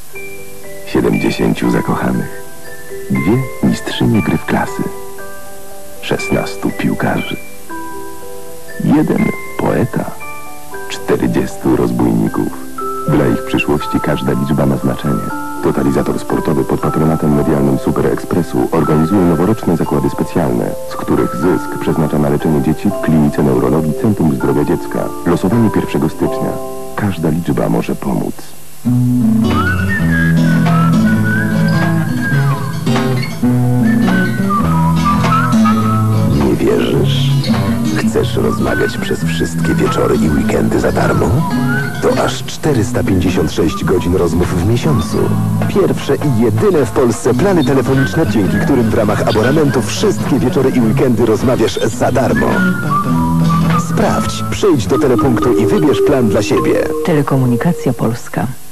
70 zakochanych. 2 mistrzynie gry w klasy. 16 piłkarzy. 1 poeta. 40 rozbójników. Dla ich przyszłości każda liczba ma znaczenie. Totalizator sportowy pod patronatem medialnym Super Expressu organizuje noworoczne zakłady specjalne, z których zysk przeznacza na leczenie dzieci w Klinice Neurologii Centrum Zdrowia Dziecka. Losowanie 1 stycznia. Każda liczba może pomóc. Nie wierzysz? Chcesz rozmawiać przez wszystkie wieczory i weekendy za darmo? To aż 456 godzin rozmów w miesiącu. Pierwsze i jedyne w Polsce plany telefoniczne, dzięki którym w ramach abonamentu wszystkie wieczory i weekendy rozmawiasz za darmo. Sprawdź, przyjdź do telepunktu i wybierz plan dla siebie. Telekomunikacja Polska.